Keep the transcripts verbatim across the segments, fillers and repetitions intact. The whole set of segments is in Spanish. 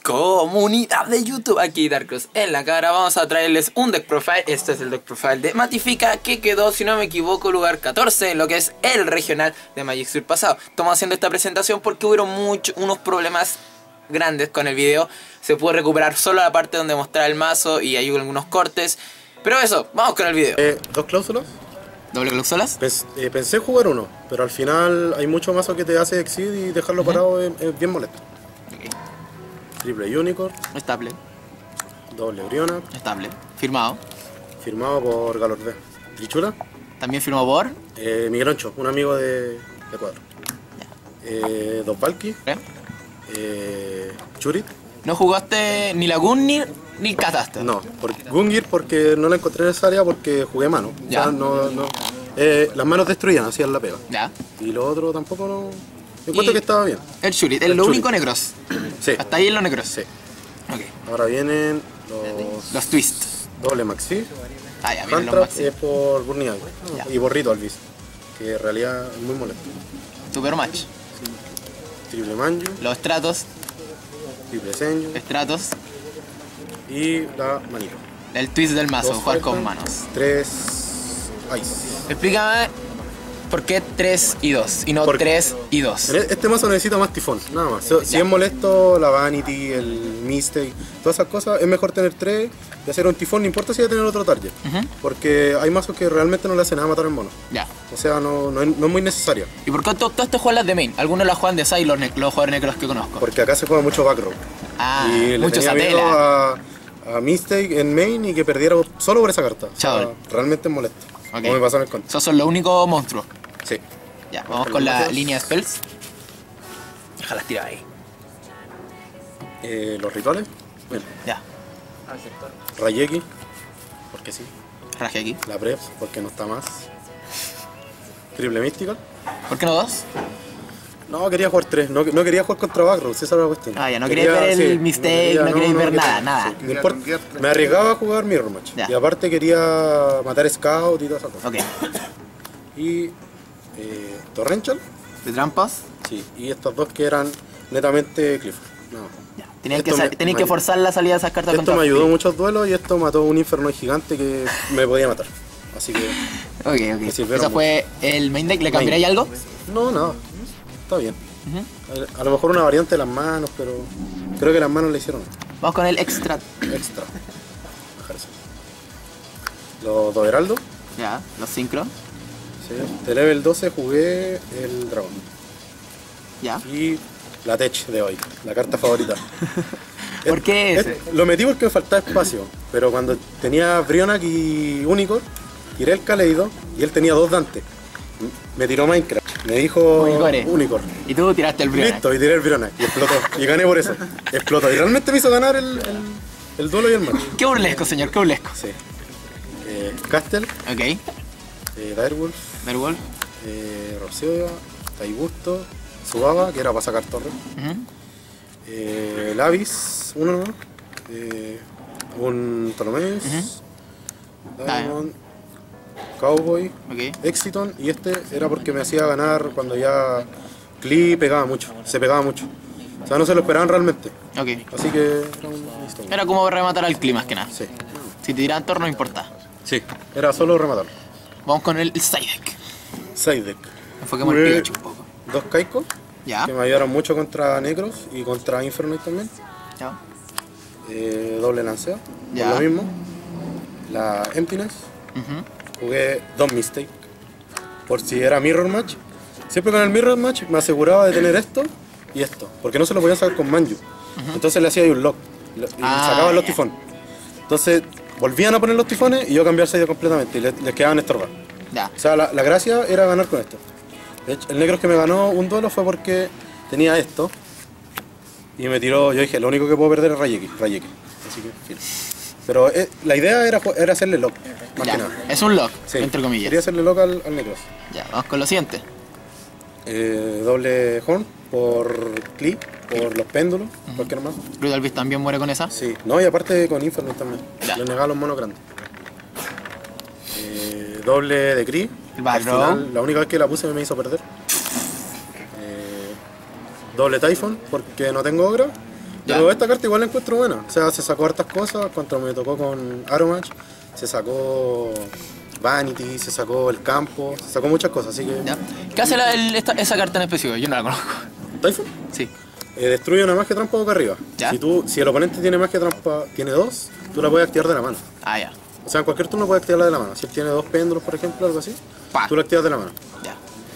Comunidad de YouTube, aquí Darkus en la cara. Vamos a traerles un deck profile. Este es el deck profile de Matifica, que quedó, si no me equivoco, lugar catorce en lo que es el regional de Magic Sur pasado. Estamos haciendo esta presentación porque hubo mucho, unos problemas grandes con el video. Se pudo recuperar solo la parte donde mostraba el mazo y hay algunos cortes. Pero eso, vamos con el video. Eh, ¿Dos cláusulas? ¿Doble cláusulas? Pens eh, pensé jugar uno, pero al final hay mucho mazo que te hace exceed y dejarlo uh-huh. parado es, es bien molesto. Okay. Triple Unicorn. Estable. Doble Briona. Estable. Firmado. Firmado por Galordé. Trichula. También firmado por eh, Miguel Oncho, un amigo de, de cuadro. Eh, dos Valky. ¿Eh? Eh, Churit. ¿No jugaste ni la Gungnir ni Catasta? No, por, Gungnir porque no la encontré necesaria porque jugué mano. Ya. O sea, no, no, eh, las manos destruían, hacían la pega. Ya. Y lo otro tampoco no. Encuentro y que estaba bien. El Churit, es lo Churit. único Necros. Sí. Hasta ahí en los Necros. Sí. Ok. Ahora vienen los. Los Twists. Doble Maxi. Ah, ya, vienen los Handtrap Maxi. es por Burning Eye. Ya. Y Borrito Alvis. Que en realidad es muy molesto. Super Match. Triple Manju. Los Stratos. Triple Senju. Stratos. Y la manito. El twist del mazo, Dos jugar con Firepan, manos. Tres Ice. Explícame por qué tres y dos y no Porque- tres y dos. Este mazo necesita más tifón, nada más. Si Ya. es molesto la Vanity, el Mistake, todas esas cosas, es mejor tener tres y hacer un tifón, no importa si va a tener otro target. Ujú. Porque hay mazos que realmente no le hacen nada a matar en mono. Ya. O sea, no, no, es, no es muy necesario. ¿Y por qué tú optaste jugar las de main? Algunos las juegan de side, los, ne- los jugadores necros que conozco. Porque acá se juega mucho backrow. Ah, y le mucho tenía miedo satela. a, a Mistake en main y que perdiera solo por esa carta. O sea, Chao. realmente es molesto. Ok. Como me pasó en el contra. Esos son los únicos monstruos. Sí. Ya, vamos con con los la mazos. línea de spells. Déjalas tirar ahí. Eh, los rituales. Bueno, Ya, Rayeki. Porque sí. raje aquí. La Preps, porque no está más. Triple Mystical. ¿Por qué no dos? No, quería jugar tres. No, no quería jugar contra Backrow, esa era la cuestión. Ah, ya, no querías ver el mistake, no querías ver quería- nada, nada. no importa. Me arriesgaba a jugar Mirror Match. Ya. Y aparte quería matar Scout y todas esas cosas. Ok. Y eh, Torrential. ¿De trampas? Sí. Y estos dos que eran netamente Cliff. No. Ya. Tenías que, Esto sal- me- tenías me- que forzar la salida de esas cartas Esto contra me ayudó Flip. en muchos duelos y esto mató un inferno gigante que me podía matar. Así que. Ok, Me ok. sirvieron Ese fue el main deck. ¿Le cambiaréis Main. algo? No, nada. Está bien. Ujú. A, a lo mejor una variante de las manos, pero creo que las manos le hicieron Vamos con el extra. extra. Bajar eso. Los dos heraldos. Ya, los synchro. Sí. De level doce jugué el dragón. Ya. Y la tech de hoy, la carta favorita. ¿Por qué Es- ese? Lo metí porque me faltaba espacio, pero cuando tenía Brionac y Unicorn, tiré el Kaleido y él tenía dos Dante. Me tiró Minecraft, me dijo Unicore. Unicorn. Y tú tiraste el Brionac. Listo, y tiré el Brionac y explotó. Y gané por eso. Explotó. Y realmente me hizo ganar el, el, el duelo y el match. Qué burlesco, señor, qué burlesco. Sí. Eh, Castle, Ok. eh, Direwolf, Verwolf. eh, Rhapsody, Taibusto, Subaba, que era para sacar torre. Ujú. Eh, Lavis, uno nomás. Eh, un Ptolomeus. Diamond. Cowboy. Ok. Exiton. Y este era porque me hacía ganar cuando ya Klee pegaba mucho. Se pegaba mucho. O sea, no se lo esperaban realmente. Ok. Así que era un listo. Era como rematar al clima, más que nada. Sí. Si te tiraban torno, no importa. Sí. Era solo rematarlo. Vamos con el side deck. Side deck. Enfoquemos el Ué. Pikachu un poco. Dos Kaiko. Ya. Que me ayudaron mucho contra Necros y contra Infernoid también. Ya. Eh, doble lanceo. Ya. Por lo mismo. La Emptiness. Ujú. Jugué dos Mistake. Por si era Mirror Match. Siempre con el Mirror Match me aseguraba de tener esto y esto. Porque no se lo podía sacar con Manju. Entonces le hacía ahí un lock. Y Ah, sacaban los ya. tifones. Entonces volvían a poner los tifones y yo cambiar side completamente. Y les, les quedaban estorbar. Ya. O sea, la, la gracia era ganar con esto. De hecho, el negro que me ganó un duelo fue porque tenía esto. Y me tiró, yo dije, lo único que puedo perder es Rayeki. Rayeki. Así que, filo. Pero eh, la idea era, ju- era hacerle lock, más Ya. que nada. Es un lock, Sí, entre comillas. quería hacerle lock al, al negro. Ya, vamos con lo siguiente. Eh, doble horn por Klee, por los péndulos, cualquier más. Brutal Beast también muere con esa. Sí, no, y aparte con Inferno también. Ya. Le negaba los monos grandes. Eh, doble de Kree. El Al Barrow. final, la única vez que la puse me hizo perder. Eh, doble Typhon, porque no tengo Ogra. Pero esta carta igual la encuentro buena. O sea, se sacó hartas cosas. Cuando me tocó con Aromatch, se sacó Vanity, se sacó el campo, se sacó muchas cosas, así que... ¿Ya? ¿Qué hace la, el, esta, esa carta en específico? Yo no la conozco. ¿Typhon? Sí. Eh, destruye una magia trampa boca arriba. ¿Ya? Si, tú, si el oponente tiene magia trampa, tiene dos, tú la puedes activar de la mano. Ah, ya. O sea, en cualquier turno puedes activarla de la mano. Si él tiene dos péndulos, por ejemplo, algo así, Pa. tú la activas de la mano. Ya.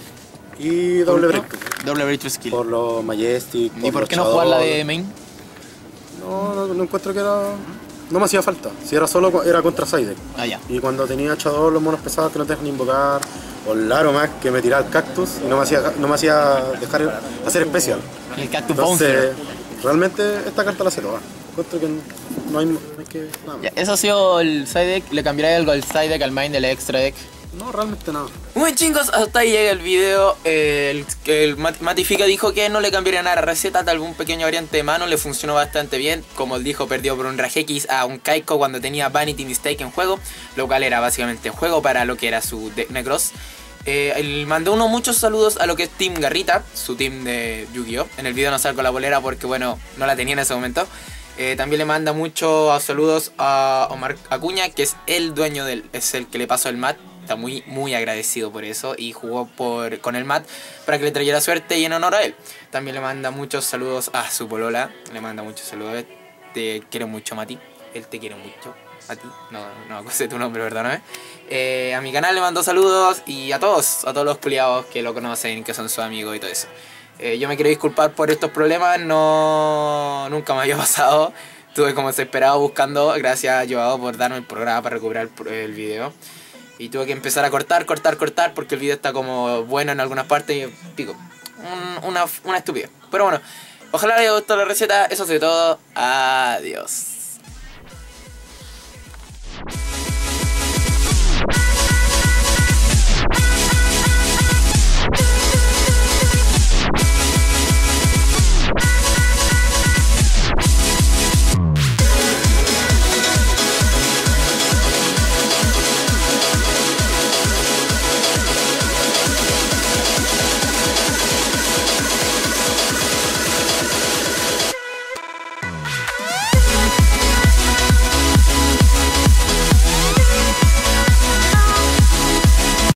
Y doble break. Doble break skill. Por los Majestic. ¿Y por los qué no Shadow. jugar la de main? No, no, no encuentro que era... No me hacía falta. Si era solo, era contra Side. Ah, ya. Y cuando tenía Shadow, los monos pesados que no te dejan invocar, o el Aromax que me tiraba el cactus y no me hacía, no me hacía dejar el- hacer especial. El Cactus Entonces, Bouncer. realmente esta carta la hace toda. Encuentro que no hay, no hay que... Nada más. Ya, eso ha sido el side deck. ¿Le cambiaré algo al side deck, al main del extra deck? No, realmente nada. Muy chingos, hasta ahí llega el video. El, el Mat- Matifica dijo que no le cambiaría nada a la receta, tal vez un pequeño variante de mano, le funcionó bastante bien. Como él dijo, perdió por un Ragex a un Kaiko cuando tenía Vanity Mistake en juego, lo cual era básicamente juego para lo que era su deck Necros. Eh, él mandó unos muchos saludos a lo que es Team Garrita, su team de Yu-Gi-Oh! En el video no salgo la bolera porque bueno, no la tenía en ese momento. Eh, también le manda muchos saludos a Omar Acuña, que es el dueño del, es el que le pasó el mat. Está muy, muy agradecido por eso y jugó por, con el mat para que le trayera suerte y en honor a él. También le manda muchos saludos a su polola, le manda muchos saludos. Te quiero mucho, Mati. Él te quiere mucho. A ti, no, no sé tu nombre, perdóname. Eh, a mi canal le mando saludos y a todos, a todos los culiados que lo conocen, que son sus amigos y todo eso. Eh, yo me quiero disculpar por estos problemas, no nunca me había pasado. Estuve como desesperado buscando, gracias a Joao por darme el programa para recuperar el, el video. Y tuve que empezar a cortar, cortar, cortar porque el video está como bueno en algunas partes y pico. Un, una, una estupidez. Pero bueno, ojalá les haya gustado la receta. Eso es todo. Adiós.